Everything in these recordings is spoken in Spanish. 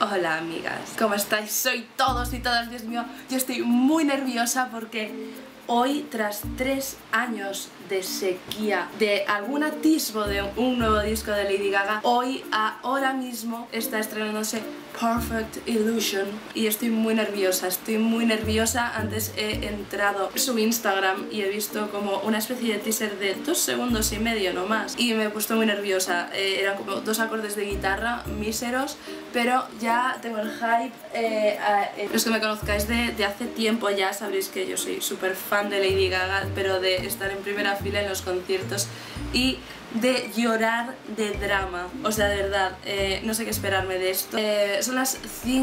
Hola amigas, ¿cómo estáis? Soy todos y todas, Dios mío, yo estoy muy nerviosa porque hoy, tras 3 años de sequía, de algún atisbo de un nuevo disco de Lady Gaga, hoy, ahora mismo, está estrenándose Perfect Illusion y estoy muy nerviosa, Antes he entrado a su Instagram y he visto como una especie de teaser de 2 segundos y medio nomás y me he puesto muy nerviosa. Eran como 2 acordes de guitarra míseros, pero ya tengo el hype. Los que me conozcáis de hace tiempo ya sabréis que yo soy súper fan de Lady Gaga, pero de estar en primera fila en los conciertos y de llorar de drama, o sea, de verdad, no sé qué esperarme de esto. Son las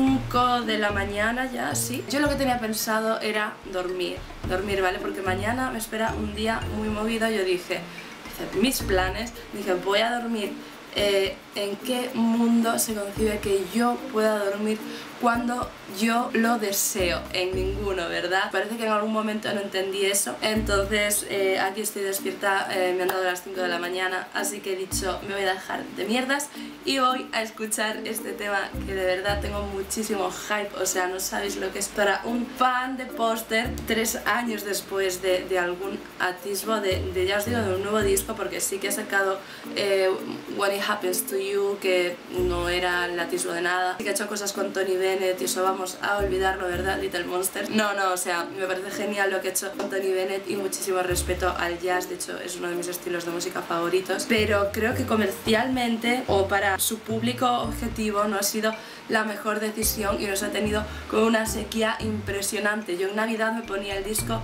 5 de la mañana ya, sí. Yo lo que tenía pensado era dormir, ¿vale? Porque mañana me espera un día muy movido. Yo dije, mis planes, dije, voy a dormir. ¿En qué mundo se concibe que yo pueda dormir cuando yo lo deseo? En ninguno, ¿verdad? Parece que en algún momento no entendí eso. Entonces aquí estoy despierta, me han dado las 5 de la mañana, así que he dicho, me voy a dejar de mierdas y voy a escuchar este tema que de verdad tengo muchísimo hype. O sea, no sabéis lo que es para un fan de Póster 3 años después de algún atisbo de ya os digo, de un nuevo disco, porque sí que he sacado When It Happens to You, que no era el atisbo de nada. Sí que he hecho cosas con Tony Bennett y eso vamos a olvidarlo, ¿verdad? Little Monster. No, o sea, me parece genial lo que he hecho con Tony Bennett y muchísimo respeto al jazz. De hecho, es uno de mis estilos de música favoritos, pero creo que comercialmente o para su público objetivo no ha sido la mejor decisión y nos ha tenido con una sequía impresionante. Yo en Navidad me ponía el disco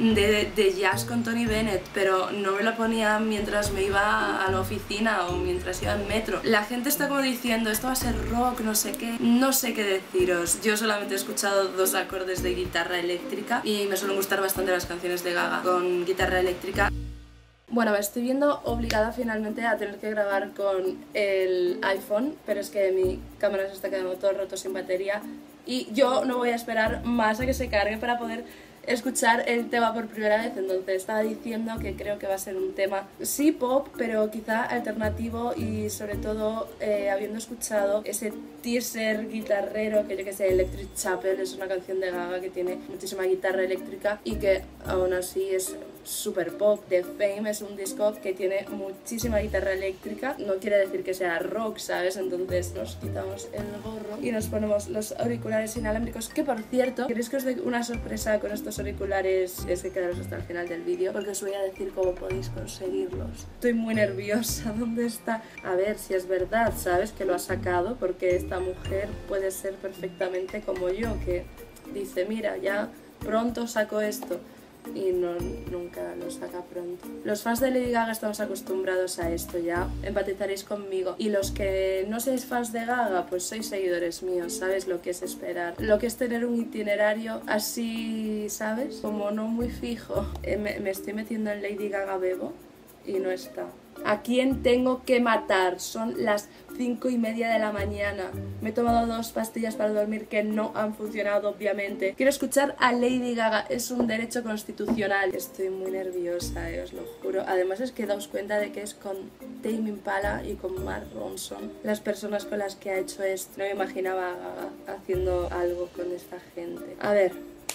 de jazz con Tony Bennett, pero no me lo ponía mientras me iba a la oficina o mientras iba en metro. La gente está como diciendo, esto va a ser rock, no sé qué. No sé qué deciros. Yo solamente he escuchado 2 acordes de guitarra eléctrica y me suelen gustar bastante las canciones de Gaga con guitarra eléctrica. Bueno, me estoy viendo obligada finalmente a tener que grabar con el iPhone, pero es que mi cámara se está quedando todo roto sin batería y yo no voy a esperar más a que se cargue para poder escuchar el tema por primera vez. Entonces estaba diciendo que creo que va a ser un tema sí pop, pero quizá alternativo y sobre todo habiendo escuchado ese teaser guitarrero que yo que sé, Electric Chapel es una canción de Gaga que tiene muchísima guitarra eléctrica y que aún así es super pop. The Fame es un disco que tiene muchísima guitarra eléctrica, no quiere decir que sea rock, ¿sabes? Entonces nos quitamos el gorro y nos ponemos los auriculares inalámbricos, que por cierto, ¿queréis que os dé una sorpresa con estos auriculares? Es que quedaros hasta el final del vídeo porque os voy a decir cómo podéis conseguirlos. Estoy muy nerviosa. ¿Dónde está? A ver si es verdad, ¿sabes? Que lo ha sacado, porque esta mujer puede ser perfectamente como yo, que dice, mira, ya pronto saco esto y nunca lo saca pronto. Los fans de Lady Gaga estamos acostumbrados a esto, ya empatizaréis conmigo, y los que no seáis fans de Gaga pues sois seguidores míos, sabes lo que es esperar, lo que es tener un itinerario así, ¿sabes? Como no muy fijo. Me estoy metiendo en Lady Gaga Bebo y no está. ¿A quién tengo que matar? Son las 5:30 de la mañana. Me he tomado 2 pastillas para dormir que no han funcionado, obviamente. Quiero escuchar a Lady Gaga, es un derecho constitucional. Estoy muy nerviosa, os lo juro. Además es que daos cuenta de que es con Tame Impala y con Mark Ronson las personas con las que ha hecho esto. No me imaginaba a Gaga haciendo algo con esta gente. A ver,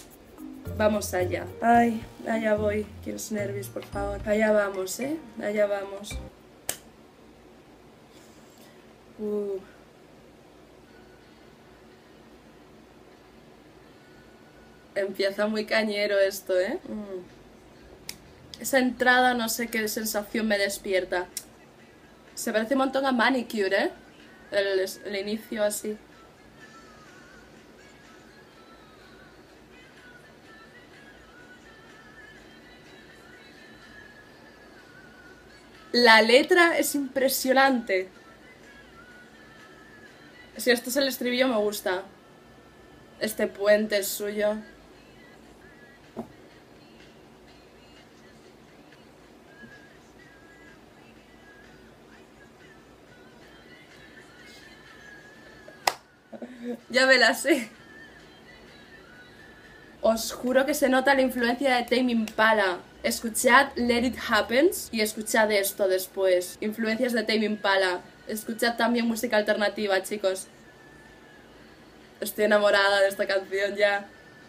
vamos allá. Ay, allá voy. Quiero nervios, por favor. Allá vamos, allá vamos. Empieza muy cañero esto, Esa entrada no sé qué sensación me despierta. Se parece un montón a Manicure, el inicio así. La letra es impresionante. Si esto es el estribillo me gusta. Este puente es suyo. Ya me la sé. Os juro que se nota la influencia de Tame Impala. Escuchad Let It Happen y escuchad esto después. Influencias de Tame Impala. Escuchad también música alternativa, chicos. Estoy enamorada de esta canción ya.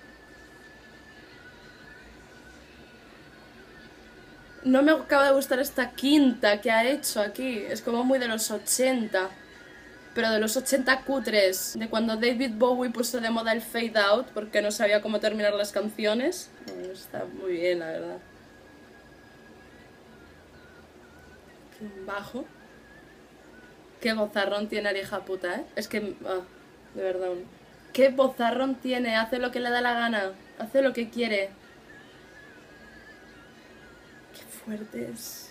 No me acaba de gustar esta quinta que ha hecho aquí. Es como muy de los 80. Pero de los 80 cutres. De cuando David Bowie puso de moda el fade out porque no sabía cómo terminar las canciones. Bueno, está muy bien, la verdad. Qué bajo. Qué bozarrón tiene la hija puta, ¿eh? Es que... de verdad. Qué bozarrón tiene. Hace lo que le da la gana. Hace lo que quiere. Fuertes.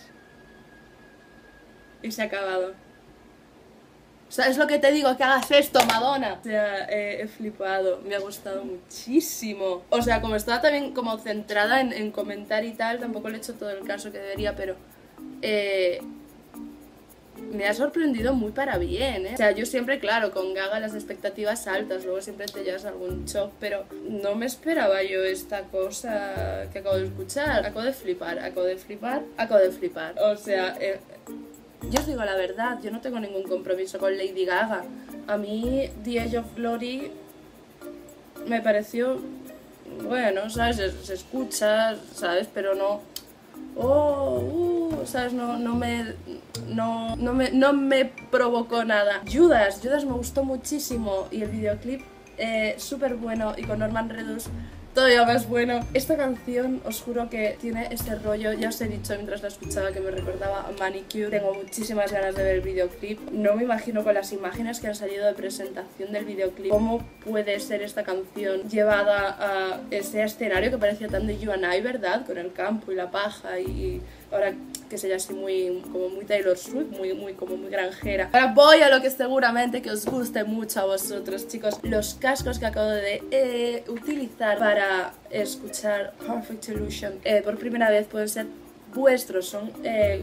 Y se ha acabado. O sea, es lo que te digo, que hagas esto, Madonna. O sea, he flipado, me ha gustado muchísimo. O sea, como estaba también como centrada en comentar y tal, tampoco le he hecho todo el caso que debería, pero me ha sorprendido muy para bien, ¿eh? O sea, yo siempre, claro, con Gaga las expectativas altas, luego siempre te llevas algún shock, pero no me esperaba yo esta cosa que acabo de escuchar. Acabo de flipar, acabo de flipar, acabo de flipar. O sea, yo os digo la verdad, yo no tengo ningún compromiso con Lady Gaga. A mí The Edge of Glory me pareció, bueno, ¿sabes? Se escucha, ¿sabes? Pero no... ¿sabes? No me provocó nada. Judas me gustó muchísimo y el videoclip súper bueno y con Norman Reedus todavía más bueno. Esta canción, os juro que tiene este rollo, ya os he dicho mientras la escuchaba que me recordaba a Manicure. Tengo muchísimas ganas de ver el videoclip. No me imagino con las imágenes que han salido de presentación del videoclip cómo puede ser esta canción llevada a ese escenario que parecía tan de You and I, ¿verdad? Con el campo y la paja y ahora que sería así como muy Taylor Swift, como muy granjera. Ahora voy a lo que seguramente que os guste mucho a vosotros, chicos. Los cascos que acabo de utilizar para escuchar Perfect Illusion por primera vez pueden ser vuestros. Son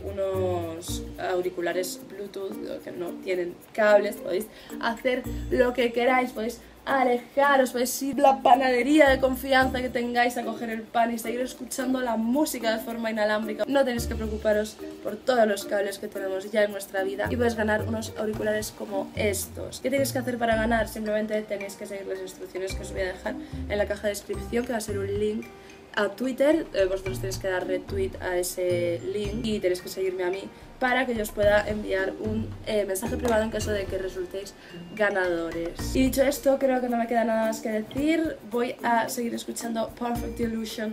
unos auriculares Bluetooth que no tienen cables. Podéis hacer lo que queráis, podéis alejaros, podéis ir a la panadería de confianza que tengáis a coger el pan y seguir escuchando la música de forma inalámbrica. No tenéis que preocuparos por todos los cables que tenemos ya en nuestra vida y podéis ganar unos auriculares como estos. ¿Qué tenéis que hacer para ganar? Simplemente tenéis que seguir las instrucciones que os voy a dejar en la caja de descripción, que va a ser un link a Twitter. Vosotros tenéis que dar retweet a ese link y tenéis que seguirme a mí para que yo os pueda enviar un mensaje privado en caso de que resultéis ganadores. Y dicho esto, creo que no me queda nada más que decir. Voy a seguir escuchando Perfect Illusion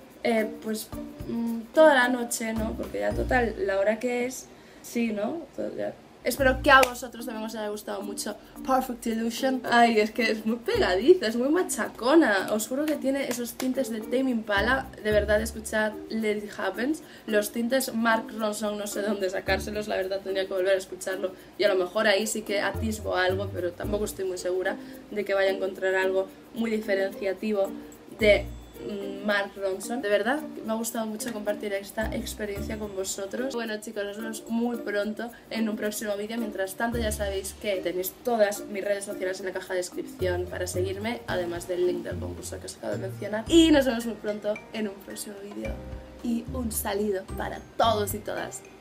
pues toda la noche, ¿no? Porque ya total, la hora que es, sí, ¿no? Ya. Espero que a vosotros también os haya gustado mucho Perfect Illusion. Ay, es que es muy pegadiza, es muy machacona. Os juro que tiene esos tintes de Tame Impala. De verdad, escuchad Let It Happens. Los tintes Mark Ronson no sé dónde sacárselos, la verdad tendría que volver a escucharlo. Y a lo mejor ahí sí que atisbo algo, pero tampoco estoy muy segura de que vaya a encontrar algo muy diferenciativo de Mark Ronson. De verdad, me ha gustado mucho compartir esta experiencia con vosotros. Bueno, chicos, nos vemos muy pronto en un próximo vídeo. Mientras tanto, ya sabéis que tenéis todas mis redes sociales en la caja de descripción para seguirme, además del link del concurso que os acabo de mencionar. Y nos vemos muy pronto en un próximo vídeo. Y un saludo para todos y todas.